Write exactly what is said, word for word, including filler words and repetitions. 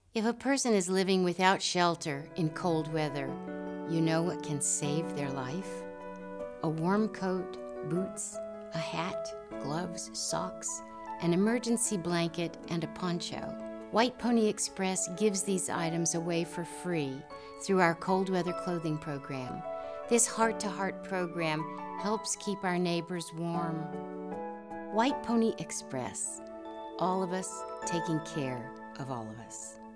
If a person is living without shelter in cold weather, you know what can save their life? A warm coat, boots, a hat, gloves, socks, an emergency blanket, and a poncho. White Pony Express gives these items away for free through our cold weather clothing program. This heart-to-heart program helps keep our neighbors warm. White Pony Express, all of us taking care of all of us.